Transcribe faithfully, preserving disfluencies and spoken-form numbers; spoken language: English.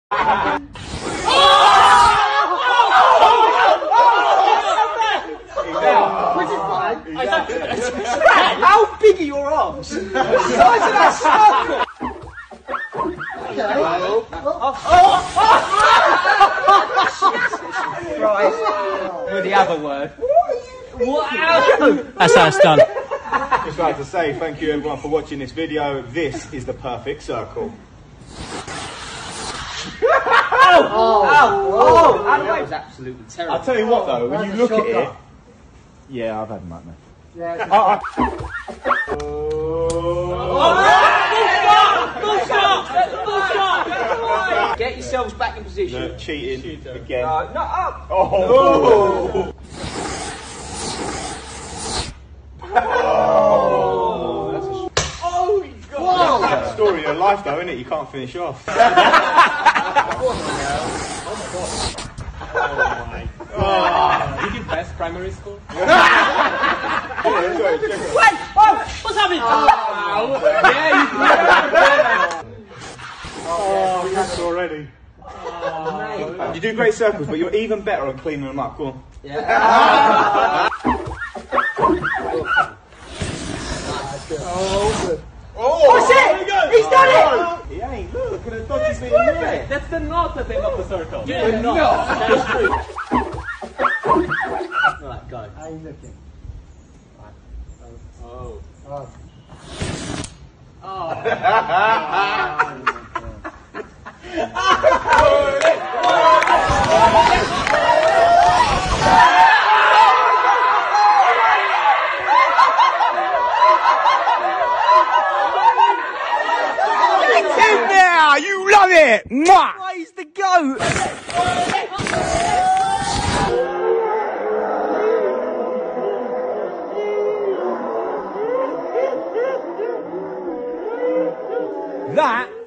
How big are your arms? The size of that circle! Okay. Oh, oh, oh. Right. With the other word. Wow! That's how it's done. Just like to say thank you everyone for watching this video. This is the perfect circle. Oh! Oh! Oh! That was absolutely terrible. I'll tell you what though, when you look at it... Yeah, I've had nightmare. Yeah. Oh, I... oh. Get yourselves back in position. No, cheating Cheater. again. No, not up. Oh. Oh. Oh. That's a Oh, God. Whoa. That's the story of your life though, isn't it? You can't finish off. Oh, my God. Oh, my God. Oh. Did you pass primary school? Wait! Oh! What's happening? Oh! Yeah, you Oh, yes, already. Oh. You do great circles, but you're even better at cleaning them up. Go on. Yeah. Oh, good. Oh, What's it? He's done it! He ain't. Look at the dodgy bit. Perfect. That's the knot at the end of the circle. Yeah, the knot. That's true. Right, go. How are you looking? Oh. Oh. Oh. It's in there! You love it! Mwah! Praise the goat! That